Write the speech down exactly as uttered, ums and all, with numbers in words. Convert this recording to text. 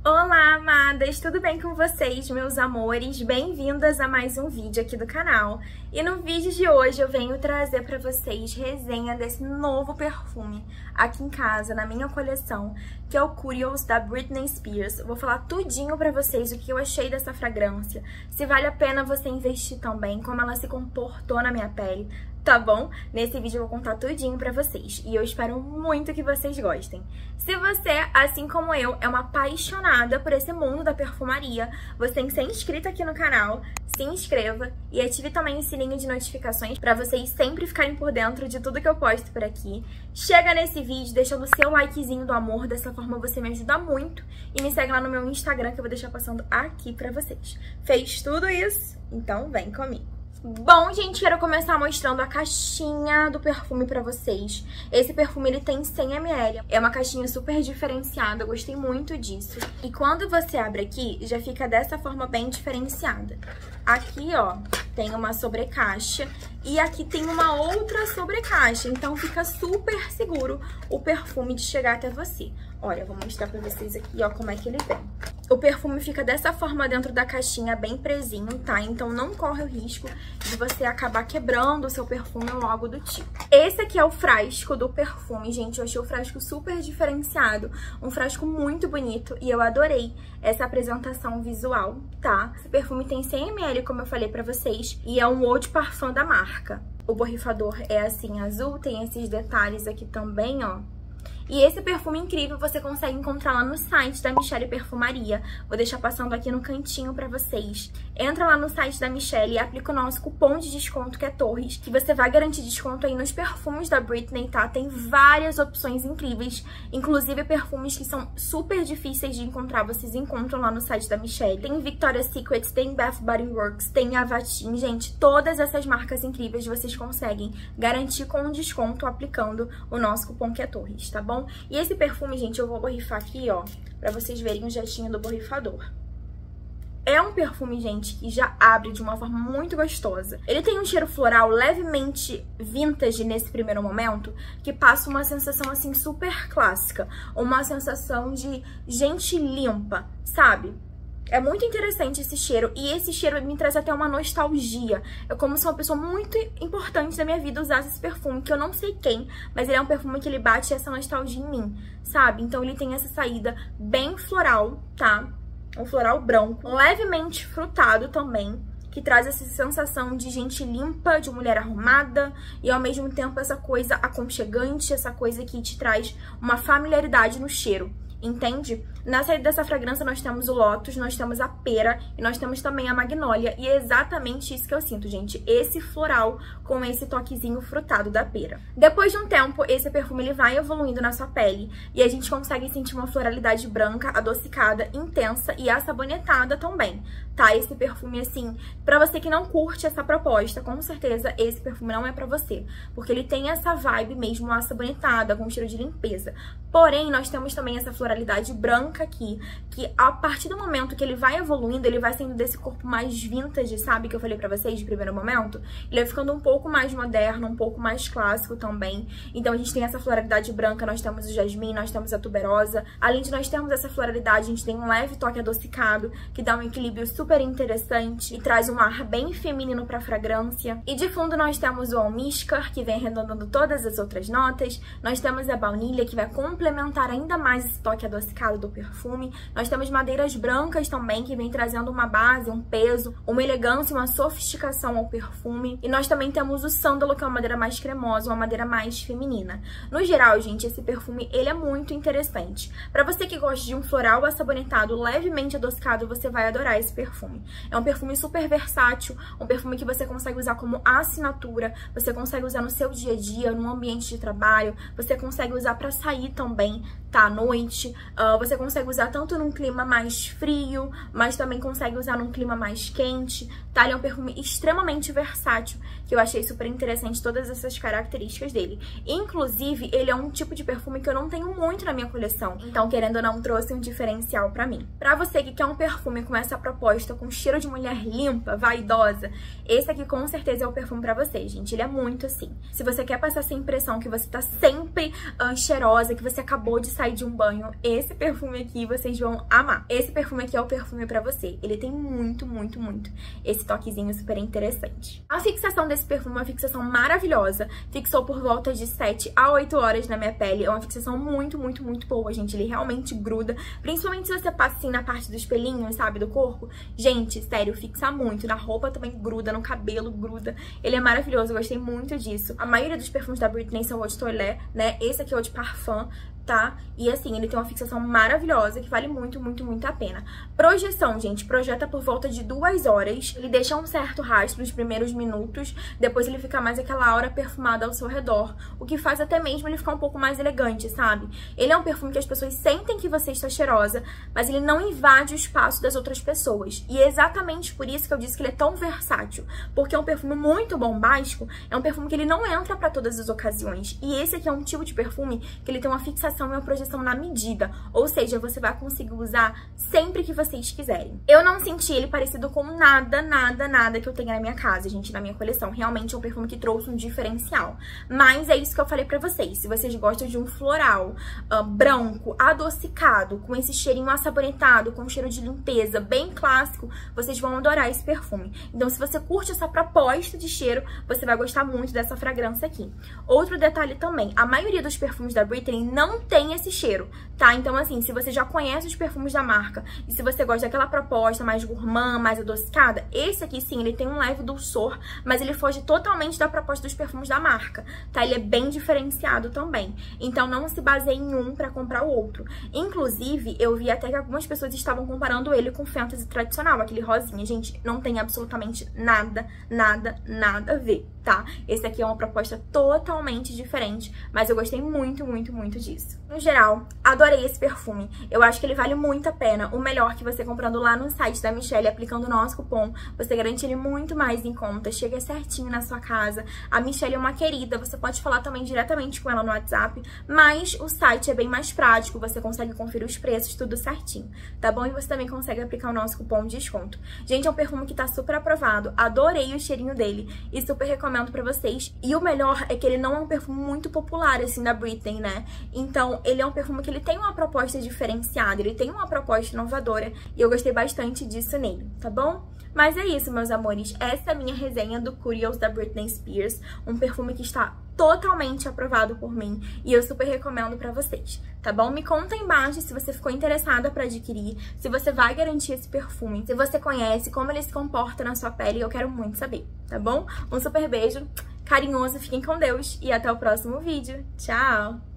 Olá, amadas! Tudo bem com vocês, meus amores? Bem-vindas a mais um vídeo aqui do canal. E no vídeo de hoje eu venho trazer pra vocês resenha desse novo perfume aqui em casa, na minha coleção, que é o Curious da Britney Spears. Eu vou falar tudinho pra vocês o que eu achei dessa fragrância, se vale a pena você investir também, como ela se comportou na minha pele, tá bom? Nesse vídeo eu vou contar tudinho pra vocês e eu espero muito que vocês gostem. Se você, assim como eu, é uma apaixonada por esse mundo da perfumaria, você tem que ser inscrita aqui no canal, se inscreva e ative também o sininho de notificações pra vocês sempre ficarem por dentro de tudo que eu posto por aqui. Chega nesse vídeo deixando o seu likezinho do amor, dessa forma você me ajuda muito, e me segue lá no meu Instagram que eu vou deixar passando aqui pra vocês. Fez tudo isso? Então vem comigo! Bom, gente, quero começar mostrando a caixinha do perfume pra vocês. Esse perfume, ele tem cem mililitros. É uma caixinha super diferenciada, eu gostei muito disso. E quando você abre aqui, já fica dessa forma bem diferenciada. Aqui, ó, tem uma sobrecaixa e aqui tem uma outra sobrecaixa. Então, fica super seguro o perfume de chegar até você. Olha, eu vou mostrar pra vocês aqui, ó, como é que ele vem. O perfume fica dessa forma dentro da caixinha, bem presinho, tá? Então não corre o risco de você acabar quebrando o seu perfume ou algo do tipo. Esse aqui é o frasco do perfume, gente. Eu achei o frasco super diferenciado, um frasco muito bonito e eu adorei essa apresentação visual, tá? Esse perfume tem cem mililitros, como eu falei pra vocês, e é um eau de parfum da marca. O borrifador é assim azul, tem esses detalhes aqui também, ó. E esse perfume incrível você consegue encontrar lá no site da Michele Perfumaria. Vou deixar passando aqui no cantinho pra vocês. Entra lá no site da Michele e aplica o nosso cupom de desconto, que é Torres, que você vai garantir desconto aí nos perfumes da Britney, tá? Tem várias opções incríveis, inclusive perfumes que são super difíceis de encontrar, vocês encontram lá no site da Michele. Tem Victoria's Secret, tem Bath Body Works, tem Avatin, gente, todas essas marcas incríveis vocês conseguem garantir com desconto aplicando o nosso cupom, que é Torres, tá bom? E esse perfume, gente, eu vou borrifar aqui, ó, pra vocês verem o jeitinho do borrifador. É um perfume, gente, que já abre de uma forma muito gostosa. Ele tem um cheiro floral levemente vintage nesse primeiro momento, que passa uma sensação, assim, super clássica. Uma sensação de gente limpa, sabe? É muito interessante esse cheiro, e esse cheiro me traz até uma nostalgia. É como se uma pessoa muito importante da minha vida usasse esse perfume, que eu não sei quem, mas ele é um perfume que ele bate essa nostalgia em mim, sabe? Então ele tem essa saída bem floral, tá? Um floral branco, levemente frutado também, que traz essa sensação de gente limpa, de mulher arrumada, e ao mesmo tempo essa coisa aconchegante, essa coisa que te traz uma familiaridade no cheiro. Entende? Na saída dessa fragrância nós temos o Lotus, nós temos a pera e nós temos também a magnólia. E é exatamente isso que eu sinto, gente. Esse floral com esse toquezinho frutado da pera. Depois de um tempo, esse perfume ele vai evoluindo na sua pele e a gente consegue sentir uma floralidade branca, adocicada, intensa e assabonetada também, tá? Esse perfume, assim, pra você que não curte essa proposta, com certeza esse perfume não é pra você. Porque ele tem essa vibe mesmo assabonetada, com cheiro de limpeza. Porém, nós temos também essa floralidade branca aqui, que a partir do momento que ele vai evoluindo, ele vai saindo desse corpo mais vintage, sabe? Que eu falei pra vocês de primeiro momento. Ele vai ficando um pouco mais moderno, um pouco mais clássico também. Então a gente tem essa floralidade branca, nós temos o jasmim, nós temos a tuberosa. Além de nós termos essa floralidade, a gente tem um leve toque adocicado, que dá um equilíbrio super interessante e traz um ar bem feminino pra fragrância. E de fundo nós temos o almíscar, que vem arredondando todas as outras notas. Nós temos a baunilha, que vai complementar ainda mais esse toque adocicado do perfume. Nós temos madeiras brancas também, que vem trazendo uma base, um peso, uma elegância, uma sofisticação ao perfume. E nós também temos o sândalo, que é uma madeira mais cremosa, uma madeira mais feminina. No geral, gente, esse perfume, ele é muito interessante. Pra você que gosta de um floral assabonetado, levemente adocicado, você vai adorar esse perfume. É um perfume super versátil, um perfume que você consegue usar como assinatura, você consegue usar no seu dia a dia, no ambiente de trabalho, você consegue usar pra sair também, tá? À noite. Uh, você consegue usar tanto num clima mais frio, mas também consegue usar num clima mais quente, tá? Ele é um perfume extremamente versátil, que eu achei super interessante todas essas características dele. Inclusive, ele é um tipo de perfume que eu não tenho muito na minha coleção, então, querendo ou não, trouxe um diferencial pra mim. Pra você que quer um perfume com essa proposta, com cheiro de mulher limpa, vaidosa, esse aqui com certeza é o perfume pra você, gente. Ele é muito assim. Se você quer passar essa impressão que você tá sempre uh, cheirosa, que você acabou de sair de um banho, esse perfume aqui vocês vão amar. Esse perfume aqui é o perfume pra você. Ele tem muito, muito, muito esse toquezinho super interessante. A fixação desse perfume é uma fixação maravilhosa. Fixou por volta de sete a oito horas na minha pele. É uma fixação muito, muito, muito boa, gente. Ele realmente gruda. Principalmente se você passa assim na parte dos pelinhos, sabe, do corpo. Gente, sério, fixa muito. Na roupa também gruda, no cabelo gruda. Ele é maravilhoso, eu gostei muito disso. A maioria dos perfumes da Britney são eau de toilette, né? Esse aqui é o de parfum, tá? E assim, ele tem uma fixação maravilhosa que vale muito, muito, muito a pena. Projeção, gente, projeta por volta de duas horas. Ele deixa um certo rastro nos primeiros minutos, depois ele fica mais aquela aura perfumada ao seu redor, o que faz até mesmo ele ficar um pouco mais elegante, sabe? Ele é um perfume que as pessoas sentem que você está cheirosa, mas ele não invade o espaço das outras pessoas. E é exatamente por isso que eu disse que ele é tão versátil, porque é um perfume muito bombástico, é um perfume que ele não entra pra todas as ocasiões. E esse aqui é um tipo de perfume que ele tem uma fixação e uma projeção na medida, ou seja, você vai conseguir usar sempre que vocês quiserem. Eu não senti ele parecido com nada, nada, nada que eu tenha na minha casa, gente, na minha coleção. Realmente é um perfume que trouxe um diferencial. Mas é isso que eu falei pra vocês. Se vocês gostam de um floral uh, branco, adocicado, com esse cheirinho assabonetado, com cheiro de limpeza, bem clássico, vocês vão adorar esse perfume. Então, se você curte essa proposta de cheiro, você vai gostar muito dessa fragrância aqui. Outro detalhe também, a maioria dos perfumes da Britney não tem esse cheiro, tá? Então, assim, se você já conhece os perfumes da marca e se você gosta daquela proposta mais gourmand, mais adocicada, esse aqui, sim, ele tem um leve dulçor, mas ele foge totalmente da proposta dos perfumes da marca, tá? Ele é bem diferenciado também. Então, não se baseie em um pra comprar o outro. Inclusive, eu vi até que algumas pessoas estavam comparando ele com o Fantasy tradicional, aquele rosinha. Gente, não tem absolutamente nada, nada, nada a ver, tá? Esse aqui é uma proposta totalmente diferente, mas eu gostei muito, muito, muito disso. No geral, adorei esse perfume. Eu acho que ele vale muito a pena. O melhor que você comprando lá no site da Michelle, aplicando o nosso cupom, você garante ele muito mais em conta. Chega certinho na sua casa. A Michelle é uma querida, você pode falar também diretamente com ela no WhatsApp, mas o site é bem mais prático, você consegue conferir os preços, tudo certinho, tá bom? E você também consegue aplicar o nosso cupom de desconto. Gente, é um perfume que tá super aprovado, adorei o cheirinho dele e super recomendo pra vocês. E o melhor é que ele não é um perfume muito popular, assim, da Britney, né? Então, ele é um perfume que ele tem uma proposta diferenciada, ele tem uma proposta inovadora e eu gostei bastante disso nele, tá bom? Mas é isso, meus amores, essa é a minha resenha do Curious da Britney Spears, um perfume que está totalmente aprovado por mim e eu super recomendo pra vocês, tá bom? Me conta aí embaixo se você ficou interessada pra adquirir, se você vai garantir esse perfume, se você conhece, como ele se comporta na sua pele, eu quero muito saber, tá bom? Um super beijo, carinhoso, fiquem com Deus e até o próximo vídeo. Tchau!